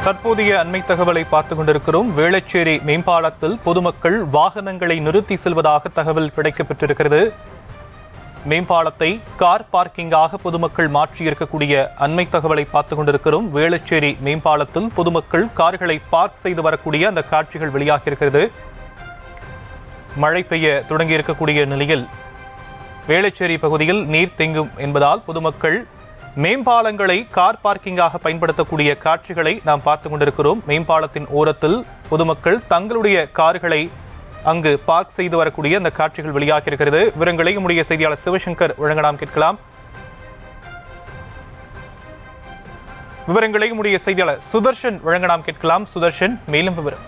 தற்போதைய அண்மை தகவலை பார்த்துக் கொண்டிருக்கிறோம். வேளச்சேரி மேம்பாலத்தில் பொதுமக்கள் வாகனங்களை நிறுத்தி செல்வதாக தகவல் கிடைக்கப்பட்டிருக்கிறது. மேம்பாலத்தை கார் பார்க்கிங்காக பொதுமக்கள் மாற்றியிருக்கக்கூடிய அண்மை தகவலை பார்த்துக் கொண்டிருக்கிறோம். வேளச்சேரி மேம்பாலத்தில் பொதுமக்கள் கார்களை பார்க் செய்து வரக்கூடிய அந்த காட்சிகள் வெளியாகியிருக்கிறது. மழை பெய்ய தொடங்கியிருக்கக்கூடிய நிலையில் வேளச்சேரி பகுதியில் நீர் தேங்கும் என்பதால் பொதுமக்கள் மேம்பாலங்களை கார் பார்க்கிங்காக பயன்படுத்தக்கூடிய காட்சிகளை நாம் பார்த்துக் கொண்டிருக்கிறோம். மேம்பாலத்தின் ஓரத்தில் பொதுமக்கள் தங்களுடைய கார்களை அங்கு பார்க் செய்து வரக்கூடிய அந்த காட்சிகள் வெளியாகியிருக்கிறது. விவரங்களை நம்முடைய செய்தியாளர் சிவசங்கர் வழங்க நாம் கேட்கலாம். விவரங்களை நம்முடைய செய்தியாளர் சுதர்ஷன் வழங்க நாம் கேட்கலாம். சுதர்ஷன், மேலும் விவரம்.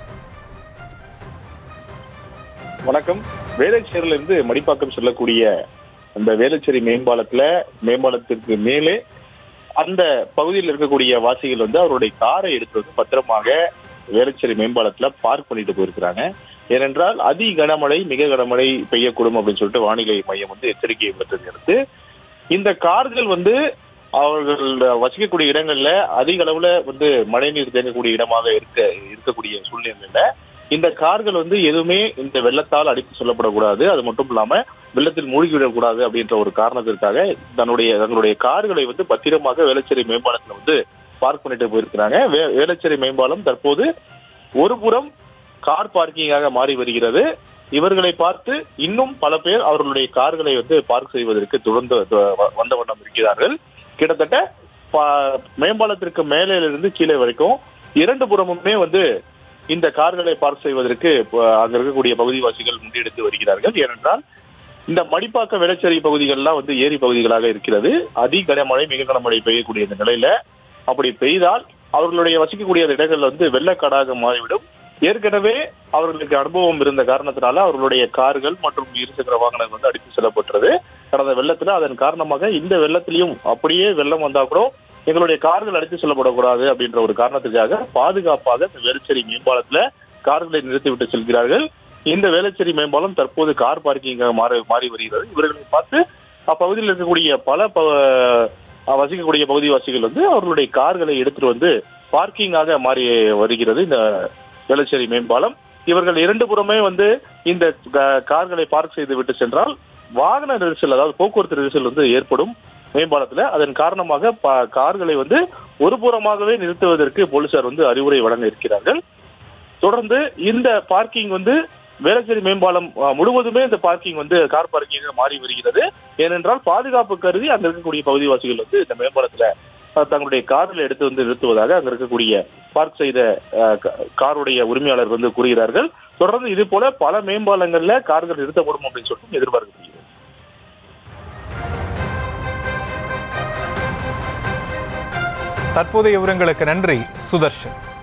வணக்கம். வேளச்சேரியிலிருந்து மடிப்பாக்கம் செல்லக்கூடிய அந்த வேளச்சேரி மேம்பாலத்திற்கு மேலே அந்த பகுதியில் இருக்கக்கூடிய வாசிகள் அவருடைய காரை எடுத்து பத்திரமாக வேளச்சேரி மேம்பாலத்துல பார்க் பண்ணிட்டு போயிருக்கிறாங்க. ஏனென்றால் அதி கனமழை மிக கனமழை பெய்யக்கூடும் அப்படின்னு சொல்லிட்டு வானிலை மையம் எச்சரிக்கை விடுத்ததை அடுத்து இந்த கார்கள் அவர்கள் வசிக்கக்கூடிய இடங்கள்ல அதிக அளவுல மழைநீர் தேங்கக்கூடிய இடமாக இருக்கக்கூடிய சூழ்நிலையில இந்த கார்கள் எதுவுமே இந்த வெள்ளத்தால் அடித்து செல்லப்படக்கூடாது, அது மட்டும் இல்லாம வெள்ளத்தில் மூழ்கிவிடக்கூடாது அப்படின்ற ஒரு காரணத்திற்காக தங்களுடைய கார்களை பத்திரமாக வேளச்சேரி மேம்பாலத்துல பார்க் பண்ணிட்டு போயிருக்கிறாங்க. வேளச்சேரி மேம்பாலம் தற்போது ஒரு புறம் கார் பார்க்கிங்காக மாறி வருகிறது. இவர்களை பார்த்து இன்னும் பல பேர் அவர்களுடைய கார்களை பார்க் செய்வதற்கு தொடர்ந்து வந்த வண்ணம் இருக்கிறார்கள். கிட்டத்தட்ட மேம்பாலத்திற்கு மேலிருந்து கீழே வரைக்கும் இரண்டு புறமுமே இந்த கார்களை பார்க் செய்வதற்கு அங்க இருக்கக்கூடிய பகுதிவாசிகள் முன்னெடுத்து வருகிறார்கள். ஏனென்றால் இந்த மடிப்பாக்க வேளச்சேரி பகுதிகள்லாம் ஏரி பகுதிகளாக இருக்கிறது. அதி கனமழை மிக கனமழை பெய்யக்கூடிய இந்த நிலையில அப்படி பெய்தால் அவர்களுடைய வசிக்கக்கூடிய இடங்கள் வெள்ளக்காடாக மாறிவிடும். ஏற்கனவே அவர்களுக்கு அனுபவம் இருந்த காரணத்தினால அவர்களுடைய கார்கள் மற்றும் இருசக்கர வாகனங்கள் அடித்து செல்லப்பட்டது கடந்த வெள்ளத்துல. அதன் காரணமாக இந்த வெள்ளத்திலையும் அப்படியே வெள்ளம் வந்தா கூட எங்களுடைய கார்கள் அடித்து செல்லப்படக்கூடாது அப்படின்ற ஒரு காரணத்துக்காக பாதுகாப்பாக இந்த வேளச்சேரி மேம்பாலத்துல கார்களை நிறுத்திவிட்டு செல்கிறார்கள். இந்த வேளச்சேரி மேம்பாலம் தற்போது கார் பார்க்கிங்காக மாறி வருகிறது. இவர்களை பார்த்து அப்பகுதியில் இருக்கக்கூடிய பல வசிக்கக்கூடிய பகுதிவாசிகள் அவர்களுடைய கார்களை எடுத்துட்டு பார்க்கிங்காக மாறி வருகிறது இந்த வேளச்சேரி மேம்பாலம். இவர்கள் இரண்டு புறமே இந்த கார்களை பார்க் செய்து விட்டு சென்றால் வாகன நெரிசல், அதாவது போக்குவரத்து நெரிசல் ஏற்படும் மேம்பாலத்துல. அதன் காரணமாக கார்களை ஒரு புறமாகவே நிறுத்துவதற்கு போலீசார் அறிவுரை வழங்க இருக்கிறார்கள். தொடர்ந்து இந்த பார்க்கிங் வேளச்சேரி மேம்பாலம் முழுவதுமே இந்த பார்க்கிங் கார் பார்க்கிங்காக மாறி வருகிறது. ஏனென்றால் பாதுகாப்பு கருதி அங்க இருக்கக்கூடிய பகுதிவாசிகள் இந்த மேம்பாலத்துல தங்களுடைய காரில் எடுத்து நிறுத்துவதாக அங்க இருக்கக்கூடிய பார்க் செய்த காருடைய உரிமையாளர் கூறுகிறார்கள். தொடர்ந்து இது போல பல மேம்பாலங்கள்ல கார்கள் நிறுத்தப்படும் அப்படின்னு சொல்லிட்டு எதிர்பார்க்கப்படுகிறது. தற்போதைய விவரங்களுக்கு நன்றி சுதர்ஷன்.